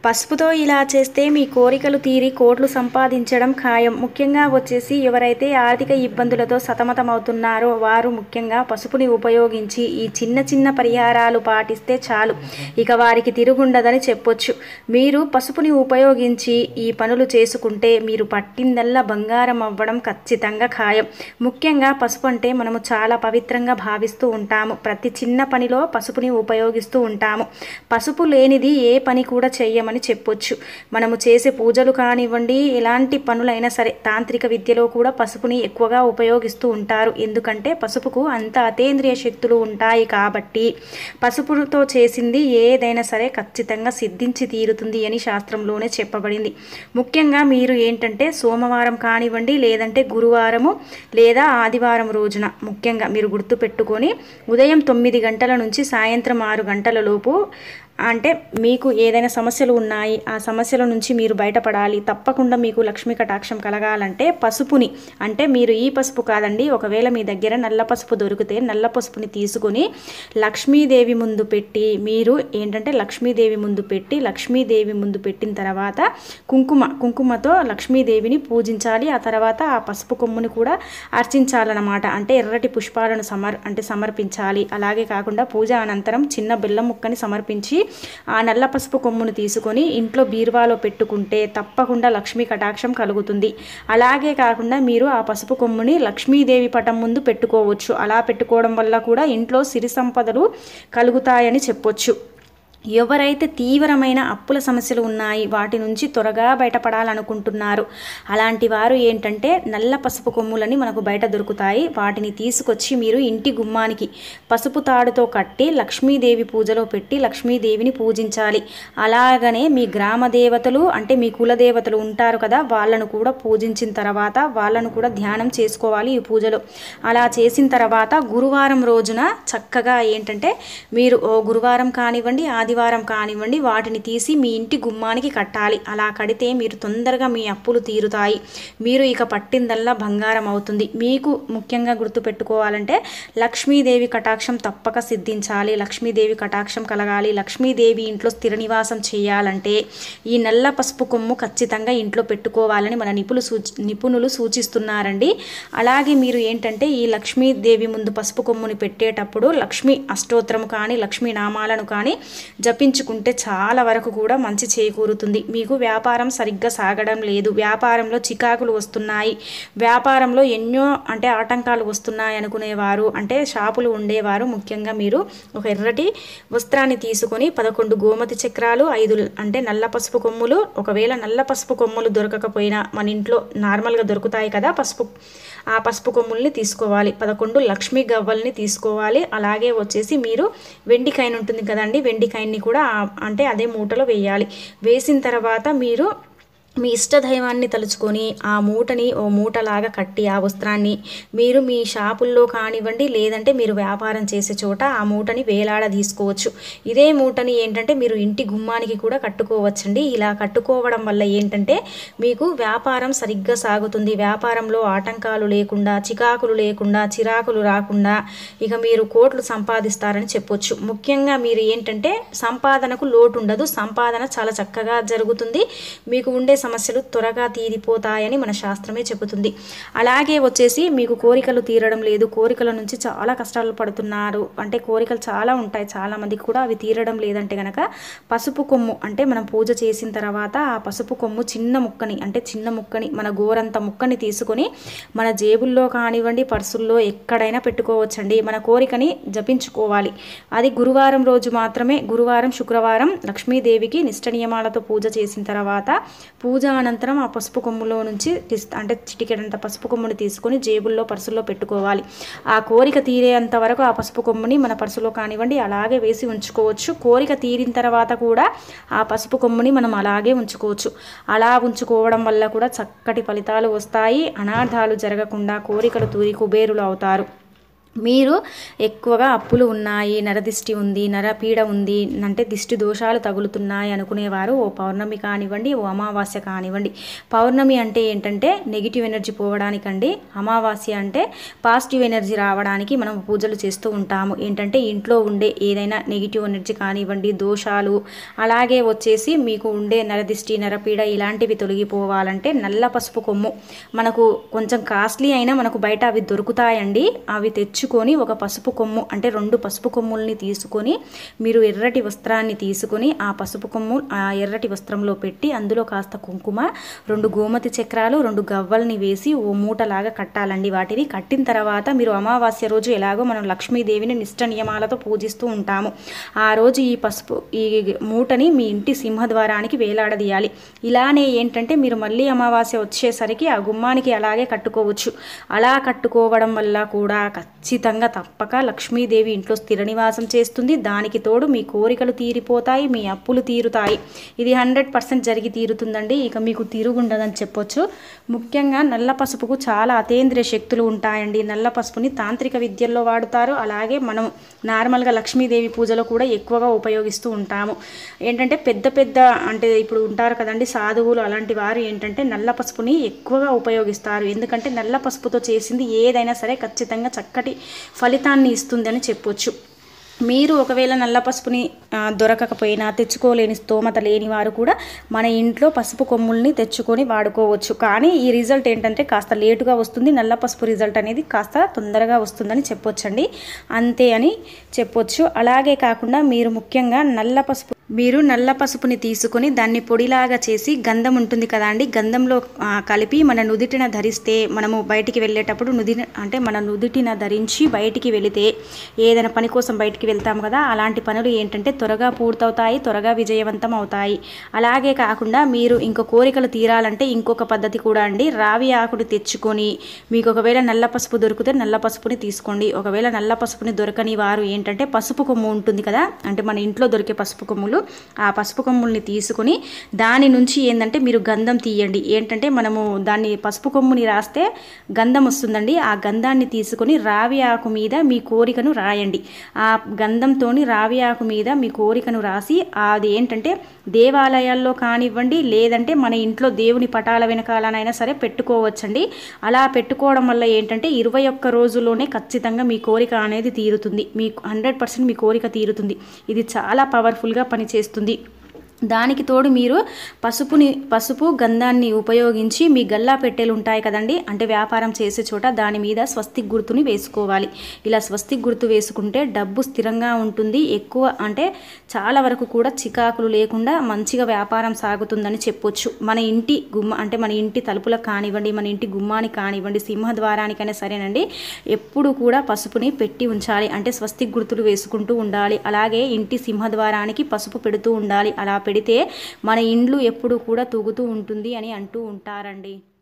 పసుపుతో ఇలా చేస్తే మీ కోరికలు తీరి కోట్లు సంపాదించడం ఖాయం. ముఖ్యంగా వచ్చేసి ఎవరైతే ఆర్థిక ఇబ్బందులతో సతమతమవుతున్నారో వారు ముఖ్యంగా పసుపుని ఉపయోగించి ఈ చిన్న చిన్న పరిహారాలు పాటిస్తే చాలు, ఇక వారికి తిరుగుండదని చెప్పొచ్చు. మీరు పసుపుని ఉపయోగించి ఈ పనులు చేసుకుంటే మీరు పట్టిందల్లా బంగారం అవ్వడం ఖచ్చితంగా ఖాయం. ముఖ్యంగా పసుపు అంటే మనము చాలా పవిత్రంగా భావిస్తూ ఉంటాము. ప్రతి చిన్న పనిలో పసుపుని ఉపయోగిస్తూ ఉంటాము. పసుపు లేనిది ఏ పని కూడా చెయ్యమని చెప్పొచ్చు. మనము చేసే పూజలు కానివ్వండి, ఎలాంటి పనులైనా సరే తాంత్రిక విద్యలో కూడా పసుపుని ఎక్కువగా ఉపయోగిస్తూ ఉంటారు. ఎందుకంటే పసుపుకు అంత అతేంద్రియ శక్తులు ఉంటాయి కాబట్టి పసుపుతో చేసింది ఏదైనా సరే ఖచ్చితంగా సిద్ధించి తీరుతుంది అని శాస్త్రంలోనే చెప్పబడింది. ముఖ్యంగా మీరు ఏంటంటే సోమవారం కానివ్వండి, లేదంటే గురువారము లేదా ఆదివారం రోజున ముఖ్యంగా మీరు గుర్తుపెట్టుకొని ఉదయం 9 గంటల నుంచి సాయంత్రం 6 గంటల లోపు, అంటే మీకు ఏదైనా సమస్యలు ఉన్నాయి, ఆ సమస్యల నుంచి మీరు బయటపడాలి, తప్పకుండా మీకు లక్ష్మీ కటాక్షం కలగాలంటే పసుపుని, అంటే మీరు ఈ పసుపు కాదండి, ఒకవేళ మీ దగ్గర నల్ల పసుపు దొరికితే నల్ల పసుపుని తీసుకొని లక్ష్మీదేవి ముందు పెట్టి, మీరు ఏంటంటే లక్ష్మీదేవి ముందు పెట్టిన తర్వాత కుంకుమతో లక్ష్మీదేవిని పూజించాలి. ఆ తర్వాత ఆ పసుపు కొమ్ముని కూడా అర్చించాలన్నమాట. అంటే ఎర్రటి పుష్పాలను సమర్పించాలి. అలాగే కాకుండా పూజ అనంతరం చిన్న బెల్లం ముక్కని సమర్పించి ఆ నల్ల పసుపు కొమ్మును తీసుకొని ఇంట్లో బీరువాలో పెట్టుకుంటే తప్పకుండా లక్ష్మీ కటాక్షం కలుగుతుంది. అలాగే కాకుండా మీరు ఆ పసుపు కొమ్ముని లక్ష్మీదేవి పటం ముందు పెట్టుకోవచ్చు. అలా పెట్టుకోవడం వల్ల కూడా ఇంట్లో సిరి సంపదలు కలుగుతాయని చెప్పొచ్చు. ఎవరైతే తీవ్రమైన అప్పుల సమస్యలు ఉన్నాయి, వాటి నుంచి త్వరగా బయటపడాలనుకుంటున్నారు, అలాంటి వారు ఏంటంటే నల్ల పసుపు కొమ్ములని మనకు బయట దొరుకుతాయి. వాటిని తీసుకొచ్చి మీరు ఇంటి గుమ్మానికి పసుపు తాడుతో కట్టి లక్ష్మీదేవి పూజలో పెట్టి లక్ష్మీదేవిని పూజించాలి. అలాగనే మీ గ్రామ దేవతలు అంటే మీ కులదేవతలు ఉంటారు కదా, వాళ్ళను కూడా పూజించిన తర్వాత వాళ్ళను కూడా ధ్యానం చేసుకోవాలి ఈ పూజలో. అలా చేసిన తర్వాత గురువారం రోజున చక్కగా ఏంటంటే మీరు గురువారం కానివ్వండి, ఆదివారం కానివ్వండి, వాటిని తీసి మీ ఇంటి గుమ్మానికి కట్టాలి. అలా కడితే మీరు తొందరగా మీ అప్పులు తీరుతాయి. మీరు ఇక పట్టిందల్లా బంగారం అవుతుంది. మీకు ముఖ్యంగా గుర్తుపెట్టుకోవాలంటే లక్ష్మీదేవి కటాక్షం తప్పక సిద్ధించాలి, లక్ష్మీదేవి కటాక్షం కలగాలి. లక్ష్మీదేవి ఇంట్లో స్థిర నివాసం చేయాలంటే ఈ నల్ల పసుపు కొమ్ము ఖచ్చితంగా ఇంట్లో పెట్టుకోవాలని మన నిపుణులు సూచిస్తున్నారండి. అలాగే మీరు ఏంటంటే ఈ లక్ష్మీదేవి ముందు పసుపు కొమ్ముని పెట్టేటప్పుడు లక్ష్మీ అష్టోత్తరం కానీ లక్ష్మీ నామాలను కానీ జపించుకుంటే చాలా వరకు కూడా మంచి చేకూరుతుంది. మీకు వ్యాపారం సరిగ్గా సాగడం లేదు, వ్యాపారంలో చికాకులు వస్తున్నాయి, వ్యాపారంలో ఎన్నో అంటే ఆటంకాలు వస్తున్నాయి అనుకునేవారు, అంటే షాపులు ఉండేవారు, ముఖ్యంగా మీరు ఒక ఎర్రటి వస్త్రాన్ని తీసుకొని 11 గోమతి చక్రాలు, 5 అంటే నల్ల పసుపు కొమ్ములు, ఒకవేళ నల్ల పసుపు కొమ్ములు దొరకకపోయినా మన ఇంట్లో నార్మల్గా దొరుకుతాయి కదా ఆ పసుపు కొమ్ముల్ని తీసుకోవాలి. 11 లక్ష్మీ గవ్వల్ని తీసుకోవాలి. అలాగే వచ్చేసి మీరు వెండి కాయిన్ ఉంటుంది కదండి, వెండి కాయిన్ని కూడా అంటే అదే మూటలో వేయాలి. వేసిన తర్వాత మీరు మీ ఇష్టదైవాన్ని తలుచుకొని ఆ మూటని ఓ మూటలాగా కట్టి ఆ వస్త్రాన్ని మీరు మీ షాపుల్లో కానివ్వండి, లేదంటే మీరు వ్యాపారం చేసే చోట ఆ మూటని వేలాడ తీసుకోవచ్చు. ఇదే మూటని ఏంటంటే మీరు ఇంటి గుమ్మానికి కూడా కట్టుకోవచ్చండి. ఇలా కట్టుకోవడం వల్ల ఏంటంటే మీకు వ్యాపారం సరిగ్గా సాగుతుంది. వ్యాపారంలో ఆటంకాలు లేకుండా, చికాకులు లేకుండా, చిరాకులు రాకుండా ఇక మీరు కోట్లు సంపాదిస్తారని చెప్పొచ్చు. ముఖ్యంగా మీరు ఏంటంటే సంపాదనకు లోటు ఉండదు, సంపాదన చాలా చక్కగా జరుగుతుంది, మీకు ఉండే సమస్యలు త్వరగా తీరిపోతాయని మన శాస్త్రమే చెబుతుంది. అలాగే వచ్చేసి మీకు కోరికలు తీరడం లేదు, కోరికల నుంచి చాలా కష్టాలు పడుతున్నారు, అంటే కోరికలు చాలా ఉంటాయి చాలా మందికి కూడా, అవి తీరడం లేదంటే కనుక పసుపు కొమ్ము అంటే మనం పూజ చేసిన తర్వాత ఆ పసుపు కొమ్ము చిన్న ముక్కని మన గోరంత ముక్కని తీసుకొని మన జేబుల్లో కానివ్వండి, పర్సుల్లో ఎక్కడైనా పెట్టుకోవచ్చండి. మన కోరికని జపించుకోవాలి. అది గురువారం రోజు మాత్రమే. గురువారం, శుక్రవారం లక్ష్మీదేవికి నిష్ట నియమాలతో పూజ చేసిన తర్వాత పూజ అనంతరం ఆ పసుపు కొమ్ములో నుంచి అంటే చిటికెడంత పసుపు కొమ్ముని తీసుకొని జేబుల్లో పర్సుల్లో పెట్టుకోవాలి. ఆ కోరిక తీరేంత వరకు ఆ పసుపు కొమ్ముని మన పర్సులో కానివ్వండి అలాగే వేసి ఉంచుకోవచ్చు. కోరిక తీరిన తర్వాత కూడా ఆ పసుపు కొమ్ముని మనం అలాగే ఉంచుకోవచ్చు. అలా ఉంచుకోవడం వల్ల కూడా చక్కటి ఫలితాలు వస్తాయి. అనార్థాలు జరగకుండా కోరికలు తూరి కుబేరులు అవుతారు. మీరు ఎక్కువగా అప్పులు ఉన్నాయి, నరదిష్టి ఉంది, నరపీడ ఉంది, అంటే దిష్టి దోషాలు తగులుతున్నాయి అనుకునేవారు ఓ పౌర్ణమి కానివ్వండి, ఓ అమావాస్య కానివ్వండి. పౌర్ణమి అంటే ఏంటంటే నెగిటివ్ ఎనర్జీ పోవడానికండి. అమావాస్య అంటే పాజిటివ్ ఎనర్జీ రావడానికి మనం పూజలు చేస్తూ ఉంటాము. ఏంటంటే ఇంట్లో ఉండే ఏదైనా నెగిటివ్ ఎనర్జీ కానివ్వండి, దోషాలు, అలాగే వచ్చేసి మీకు ఉండే నరదిష్టి, నరపీడ ఇలాంటివి తొలగిపోవాలంటే నల్ల పసుపు కొమ్ము మనకు కొంచెం కాస్ట్లీ అయినా మనకు బయట అవి దొరుకుతాయండి. అవి తెచ్చుకొని ఒక పసుపు కొమ్ము అంటే 2 పసుపు కొమ్ముల్ని తీసుకొని మీరు ఎర్రటి వస్త్రాన్ని తీసుకొని ఆ పసుపు కొమ్ము ఆ ఎర్రటి వస్త్రంలో పెట్టి అందులో కాస్త కుంకుమ, 2 గోమతి చక్రాలు, 2 గవ్వల్ని వేసి ఓ మూటలాగా కట్టాలండి. వాటిని కట్టిన తర్వాత మీరు అమావాస్య రోజు ఎలాగో మనం లక్ష్మీదేవిని నిష్ట నియమాలతో పూజిస్తూ ఉంటాము. ఆ రోజు ఈ మూటని మీ ఇంటి సింహద్వారానికి వేలాడదీయాలి. ఇలానే ఏంటంటే మీరు మళ్ళీ అమావాస్య వచ్చేసరికి ఆ గుమ్మానికి అలాగే కట్టుకోవచ్చు. అలా కట్టుకోవడం వల్ల కూడా ఖచ్చితంగా తప్పక లక్ష్మీదేవి ఇంట్లో స్థిర నివాసం చేస్తుంది. దానికి తోడు మీ కోరికలు తీరిపోతాయి, మీ అప్పులు తీరుతాయి. ఇది 100% జరిగి తీరుతుందండి. ఇక మీకు తిరుగుండదని చెప్పొచ్చు. ముఖ్యంగా నల్ల పసుపుకు చాలా అతీంద్రియ శక్తులు ఉంటాయండి. నల్ల పసుపుని తాంత్రిక విద్యల్లో వాడుతారు. అలాగే మనం నార్మల్గా లక్ష్మీదేవి పూజలో కూడా ఎక్కువగా ఉపయోగిస్తూ ఉంటాము. ఏంటంటే పెద్ద అంటే ఇప్పుడు ఉంటారు కదండి సాధువులు, అలాంటి వారు ఏంటంటే నల్ల పసుపుని ఎక్కువగా ఉపయోగిస్తారు. ఎందుకంటే నల్ల పసుపుతో చేసింది ఏదైనా సరే ఖచ్చితంగా చక్కటి ఫలితాన్ని ఇస్తుందని చెప్పొచ్చు. మీరు ఒకవేళ నల్ల పసుపుని దొరకకపోయినా, తెచ్చుకోలేని స్తోమత లేని వారు కూడా మన ఇంట్లో పసుపు కొమ్ముల్ని తెచ్చుకొని వాడుకోవచ్చు. కానీ ఈ రిజల్ట్ ఏంటంటే కాస్త లేటుగా వస్తుంది. నల్ల పసుపు రిజల్ట్ అనేది కాస్త తొందరగా వస్తుందని చెప్పొచ్చండి. అంతే అని చెప్పొచ్చు. అలాగే కాకుండా మీరు ముఖ్యంగా నల్ల పసుపుని తీసుకొని దాన్ని పొడిలాగా చేసి గంధం ఉంటుంది కదా అండి, గంధంలో కలిపి మన నుదిటిన ధరిస్తే మనము బయటికి వెళ్ళేటప్పుడు మన నుదిటిన ధరించి బయటికి వెళితే ఏదైనా పని కోసం బయటికి వెళ్తాము కదా, అలాంటి పనులు ఏంటంటే త్వరగా పూర్తవుతాయి, త్వరగా విజయవంతం అవుతాయి. అలాగే కాకుండా మీరు ఇంకో కోరికలు తీరాలంటే ఇంకొక పద్ధతి కూడా అండి. రావి ఆకుని తెచ్చుకొని మీకు ఒకవేళ నల్ల పసుపు దొరికితే నల్ల పసుపుని తీసుకోండి. ఒకవేళ నల్ల పసుపుని దొరకని వారు ఏంటంటే పసుపు కొమ్ము ఉంటుంది కదా, అంటే మన ఇంట్లో దొరికే పసుపు కొమ్ములు, ఆ పసుపు కొమ్ముల్ని తీసుకుని దాని నుంచి ఏంటంటే మీరు గంధం తీయండి. ఏంటంటే మనము దాన్ని పసుపు కొమ్ముని రాస్తే గంధం వస్తుందండి. ఆ గంధాన్ని తీసుకొని రావి ఆకు మీద మీ కోరికను రాయండి. ఆ గంధంతోని రావి ఆకు మీద మీ కోరికను రాసి అది ఏంటంటే దేవాలయాల్లో కానివ్వండి, లేదంటే మన ఇంట్లో దేవుని పటాల వెనకాలనైనా సరే పెట్టుకోవచ్చండి. అలా పెట్టుకోవడం వల్ల ఏంటంటే 21 రోజుల్లోనే ఖచ్చితంగా మీ కోరిక అనేది తీరుతుంది. మీకు 100% మీ కోరిక తీరుతుంది. ఇది చాలా పవర్ఫుల్గా పనిచేస్తుంది. దానికి తోడు మీరు పసుపు గంధాన్ని ఉపయోగించి మీ గల్లా పెట్టెలు ఉంటాయి కదండి, అంటే వ్యాపారం చేసే చోట దాని మీద స్వస్తిక్ గుర్తుని వేసుకోవాలి. ఇలా స్వస్తిక్ గుర్తు వేసుకుంటే డబ్బు స్థిరంగా ఉంటుంది. ఎక్కువ అంటే చాలా వరకు కూడా చికాకులు లేకుండా మంచిగా వ్యాపారం సాగుతుందని చెప్పొచ్చు. మన ఇంటి తలుపులకు కానివ్వండి, మన ఇంటి గుమ్మానికి కానివ్వండి, సింహద్వారానికైనా సరేనండి, ఎప్పుడు కూడా పసుపుని పెట్టి ఉంచాలి. అంటే స్వస్తిక్ గుర్తులు వేసుకుంటూ ఉండాలి. అలాగే ఇంటి సింహద్వారానికి పసుపు పెడుతూ ఉండాలి. అలా పెడితే మన ఇండ్లు ఎప్పుడు కూడా తూగుతూ ఉంటుంది అని అంటూ ఉంటారండి.